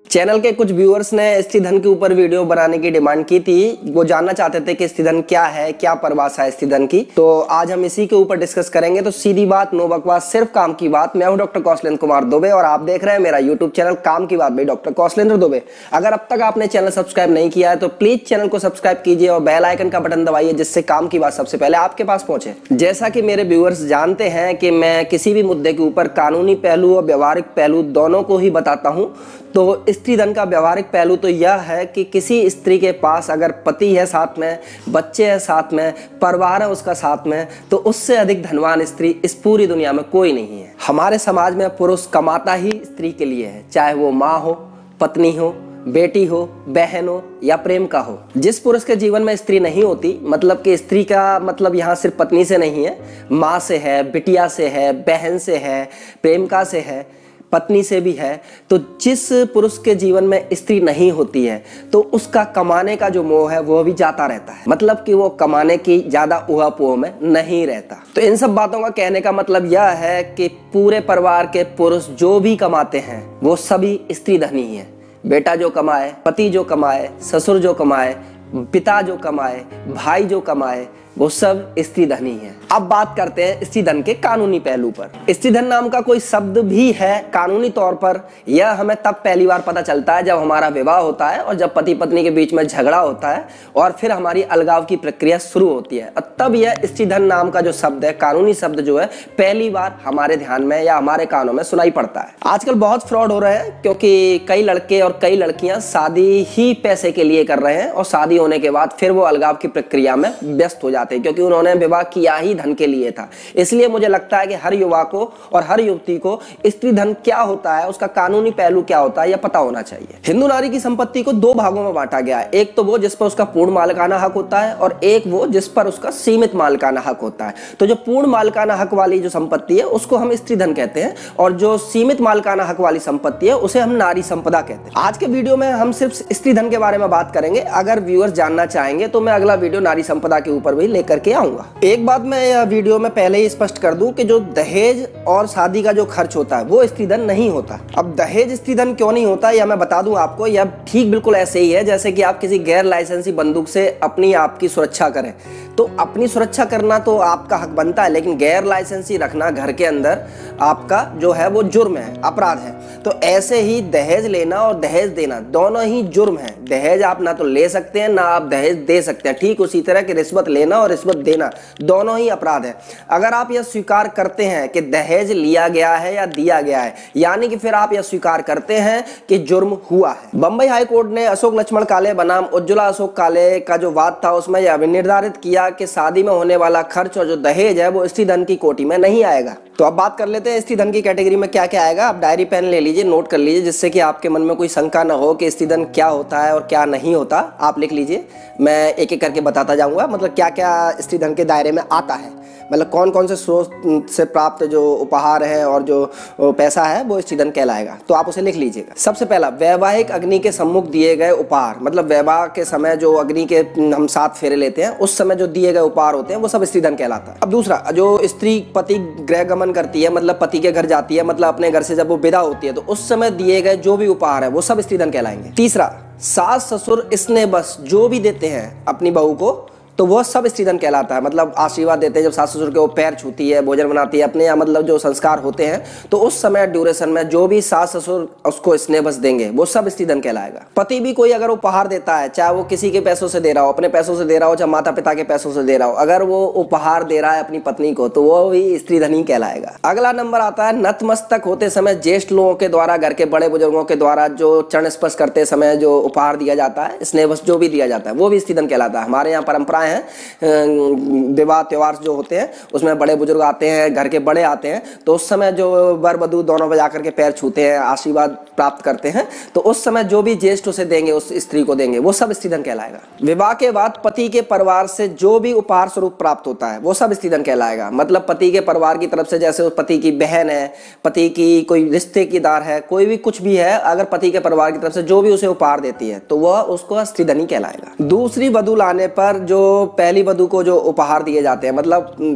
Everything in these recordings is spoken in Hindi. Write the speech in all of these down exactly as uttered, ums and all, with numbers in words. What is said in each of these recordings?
चैनल के कुछ व्यूअर्स ने स्त्री धन के ऊपर वीडियो बनाने की डिमांड की थी। वो जानना चाहते थे कि स्त्री धन क्या है, क्या परिभाषा है स्त्री धन की। तो आज हम इसी के ऊपर डिस्कस करेंगे। तो सीधी बात, नो बकवास, सिर्फ काम की बात। मैं हूं डॉक्टर कौशलेंद्र कुमार दुबे और आप देख रहे हैं मेरा यूट्यूब चैनल काम की बात बाई डॉक्टर कौशलेंद्र दुबे। अगर अब तक आपने चैनल सब्सक्राइब नहीं किया है तो प्लीज चैनल को सब्सक्राइब कीजिए और बेल आइकन का बटन दबाइए, जिससे काम की बात सबसे पहले आपके पास पहुंचे। जैसा कि मेरे व्यूअर्स जानते हैं कि मैं किसी भी मुद्दे के ऊपर कानूनी पहलू और व्यवहारिक पहलू दोनों को ही बताता हूं। तो स्त्री धन का व्यवहारिक पहलू तो यह है कि किसी स्त्री के पास अगर पति है साथ में, बच्चे हैं साथ में, परिवार है उसका साथ में, तो उससे अधिक धनवान स्त्री इस पूरी दुनिया में कोई नहीं है। हमारे समाज में पुरुष कमाता ही स्त्री के लिए है, चाहे वो माँ हो, पत्नी हो, बेटी हो, बहन हो या प्रेम का हो। जिस पुरुष के जीवन में स्त्री नहीं होती, मतलब कि स्त्री का मतलब यहाँ सिर्फ पत्नी से नहीं है, माँ से है, बिटिया से है, बहन से है, प्रेमिका से है, पत्नी से भी है। तो जिस पुरुष के जीवन में स्त्री नहीं होती है तो उसका कमाने का जो मोह है वो भी जाता रहता है, मतलब कि वो कमाने की ज्यादा उहापोह में नहीं रहता। तो इन सब बातों का कहने का मतलब यह है कि पूरे परिवार के पुरुष जो भी कमाते हैं वो सभी स्त्री धनी ही है। बेटा जो कमाए, पति जो कमाए, ससुर जो कमाए, पिता जो कमाए, भाई जो कमाए, वो सब स्त्री धनी है। अब बात करते हैं स्त्री धन के कानूनी पहलू पर। स्त्री धन नाम का कोई शब्द भी है कानूनी तौर पर, यह हमें तब पहली बार पता चलता है जब हमारा विवाह होता है और जब पति पत्नी के बीच में झगड़ा होता है और फिर हमारी अलगाव की प्रक्रिया शुरू होती है, तब यह स्त्री धन नाम का जो शब्द है, कानूनी शब्द जो है, पहली बार हमारे ध्यान में या हमारे कानों में सुनाई पड़ता है। आजकल बहुत फ्रॉड हो रहे हैं क्योंकि कई लड़के और कई लड़कियां शादी ही पैसे के लिए कर रहे हैं और शादी होने के बाद फिर वो अलगाव की प्रक्रिया में व्यस्त हो जाते हैं, क्योंकि उन्होंने विवाह किया ही धन के लिए था। इसलिए मुझे लगता है कि हर युवा को और हर युवती को स्त्री धन क्या होता है, उसका कानूनी पहलू क्या होता है, यह पता होना चाहिए। हिंदू नारी की संपत्ति को दो भागों में बांटा गया है। एक तो वो जिस पर उसका पूर्ण मालिकाना हक होता है और एक वो जिस पर उसका सीमित मालिकाना हक होता है। तो जो पूर्ण मालिकाना हक वाली जो संपत्ति है उसको हम स्त्री धन कहते हैं और जो सीमित मालिकाना हक वाली संपत्ति है उसे हम नारी संपदा कहते हैं। आज के वीडियो में हम सिर्फ स्त्री धन के बारे में बात करेंगे। अगर व्यूअर्स जानना चाहेंगे तो मैं अगला वीडियो नारी संपदा के ऊपर भी लेकर के आऊंगा। एक बात मैं यह वीडियो में पहले ही स्पष्ट कर दूं कि जो दहेज और शादी का जो खर्च होता है वो स्त्री धन नहीं होता। अब दहेज स्त्री धन क्यों नहीं होता यह मैं बता दूं आपको। यह ठीक बिल्कुल ऐसे ही है जैसे कि आप किसी गैर लाइसेंसी बंदूक से अपनी आपकी सुरक्षा करें। तो अपनी सुरक्षा करना तो आपका हक बनता है, लेकिन गैर लाइसेंसी रखना घर के अंदर आपका जो है वो जुर्म है, अपराध है। तो ऐसे ही दहेज लेना और दहेज देना दोनों ही जुर्म है। दहेज आप ना तो ले सकते हैं ना आप दहेज दे सकते हैं। ठीक उसी तरह कि रिश्वत लेना और रिश्वत देना दोनों ही अपराध है। अगर आप यह स्वीकार करते हैं कि दहेज लिया गया है या दिया गया है, यानी कि फिर आप यह स्वीकार करते हैं कि जुर्म हुआ है। बंबई हाई कोर्ट ने अशोक लक्ष्मण काले बनाम उज्ज्वला अशोक काले का जो वाद था उसमें यह निर्धारित किया कि शादी में होने वाला खर्च और जो दहेज है वो स्त्री धन की कोटि में नहीं आएगा। तो अब बात कर लेते हैं स्त्री धन की कैटेगरी में क्या क्या आएगा। आप डायरी पेन ले लीजिए, नोट कर लीजिए, जिससे कि आपके मन में कोई शंका ना हो कि स्त्री धन क्या होता है और क्या नहीं होता। आप लिख लीजिए, मैं एक एक करके बताता जाऊंगा मतलब क्या क्या स्त्री धन के दायरे में आता है, मतलब कौन कौन से स्रोत से प्राप्त जो उपहार है और जो पैसा है वो स्त्री धन कहलाएगा। तो आप उसे लिख लीजिएगा। सबसे पहला, वैवाहिक अग्नि के सम्मुख दिए गए उपहार, मतलब वैवाह के समय जो अग्नि के हम साथ फेरे लेते हैं उस समय जो दिए गए उपहार होते हैं वो सब स्त्री धन कहलाता है। अब दूसरा, जो स्त्री पति गृह गमन करती है, मतलब पति के घर जाती है, मतलब अपने घर से जब वो विदा होती है, तो उस समय दिए गए जो भी उपहार है वो सब स्त्री धन कहलाएंगे। तीसरा, सास ससुर स्नेह बस जो भी देते हैं अपनी बहू को तो वह सब स्त्री धन कहलाता है। मतलब आशीर्वाद देते हैं, जब सास ससुर के वो पैर छूती है, भोजन बनाती है अपने, या मतलब जो संस्कार होते हैं, तो उस समय ड्यूरेशन में जो भी सास ससुर उसको स्नेह बस देंगे वो सब स्त्री धन कहलाएगा। पति भी कोई अगर उपहार देता है, चाहे वो किसी के पैसों से दे रहा हो, अपने पैसों से दे रहा हो, चाहे माता पिता के पैसों से दे रहा हो, अगर वो उपहार दे रहा है अपनी पत्नी को तो वो भी स्त्री धन ही कहलाएगा। अगला नंबर आता है, नतमस्तक होते समय ज्येष्ठ लोगों के द्वारा, घर के बड़े बुजुर्गों के द्वारा जो चरण स्पर्श करते समय जो उपहार दिया जाता है, स्नेह बस जो भी दिया जाता है वो भी स्त्री धन कहलाता है। हमारे यहाँ परंपराएं हैं, विवाह त्योहार जो होते हैं उसमें बड़े बुजुर्ग आते हैं, घर के बड़े आते हैं, तो उस समय जो वर वधू दोनों बजा करके पैर छूते हैं, आशीर्वाद प्राप्त करते हैं, तो उस समय जो भी ज्येष्ठ उसे देंगे, उस स्त्री को देंगे, वो सब स्त्री धन कहलाएगा। विवाह के बाद पति के परिवार से जो भी उपहार स्वरूप प्राप्त होता है वो सब स्त्री धन कहलाएगा। मतलब पति के परिवार की तरफ से, जैसे पति की बहन है, पति की कोई रिश्तेदार है, कोई भी कुछ भी है, अगर पति के परिवार की तरफ से जो भी उसे उपहार देती है तो वह उसको स्त्री धन ही कहलाएगा। दूसरी वधू लाने पर जो पहली वधू को जो उपहार दिए जाते हैं, मतलब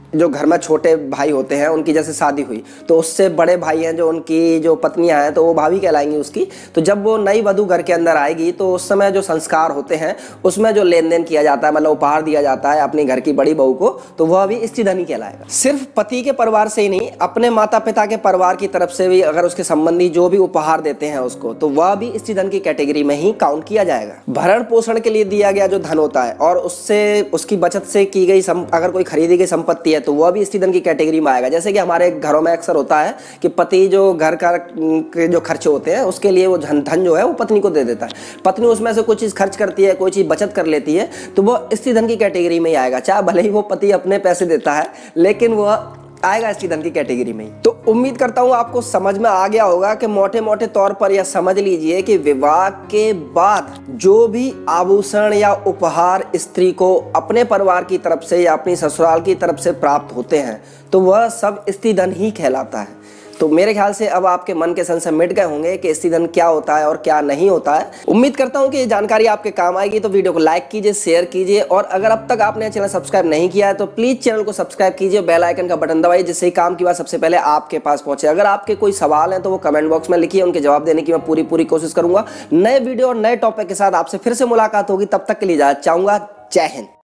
जो घर में छोटे भाई होते हैं उनकी जैसे शादी हुई तो उससे बड़े भाई हैं जो उनकी जो पत्नियां हैं तो वो भाभी कहलाएंगी उसकी। तो जब वो नई वधू घर के अंदर आएगी तो उस समय जो संस्कार होते हैं उसमें जो लेन देन किया जाता है, मतलब उपहार दिया जाता है अपनी घर की बड़ी बहू को, तो वह भी स्त्रीधन ही कहलाएगा। सिर्फ पति के परिवार से ही नहीं, अपने माता पिता के परिवार की तरफ से भी अगर उसके संबंधी जो भी उपहार देते हैं उसको, तो वह भी स्त्रीधन की कैटेगरी में ही काउंट किया जाएगा। भरण पोषण के लिए दिया गया जो धन होता है और उससे उसकी बचत से की गई अगर कोई खरीदी गई संपत्ति है तो वह भी स्त्रीधन की कैटेगरी में आएगा। जैसे कि हमारे घरों में अक्सर होता है कि पति जो घर का के जो खर्चे होते हैं उसके लिए वो धन धन जो है वो पत्नी को दे देता है, पत्नी उसमें से कोई चीज खर्च करती है, कोई चीज बचत कर लेती है, तो वो स्त्रीधन की कैटेगरी में ही आएगा। चाहे भले ही वो पति अपने पैसे देता है लेकिन वह आएगा स्त्रीधन की कैटेगरी में ही। तो उम्मीद करता हूं आपको समझ में आ गया होगा कि मोटे मोटे तौर पर यह समझ लीजिए कि विवाह के बाद जो भी आभूषण या उपहार स्त्री को अपने परिवार की तरफ से या अपनी ससुराल की तरफ से प्राप्त होते हैं तो वह सब स्त्रीधन ही कहलाता है। तो मेरे ख्याल से अब आपके मन के संशय मिट गए होंगे कि स्त्रीधन क्या होता है और क्या नहीं होता है। उम्मीद करता हूं कि ये जानकारी आपके काम आएगी। तो वीडियो को लाइक कीजिए, शेयर कीजिए और अगर अब तक आपने चैनल सब्सक्राइब नहीं किया है तो प्लीज चैनल को सब्सक्राइब कीजिए, बेल आइकन का बटन दबाइए जिससे काम की बात सबसे पहले आपके पास पहुंचे। अगर आपके कोई सवाल है तो वो कमेंट बॉक्स में लिखिए, उनके जवाब देने की मैं पूरी पूरी कोशिश करूंगा। नए वीडियो और नए टॉपिक के साथ आपसे फिर से मुलाकात होगी, तब तक के लिए इजाजत चाहूंगा। जय हिंद।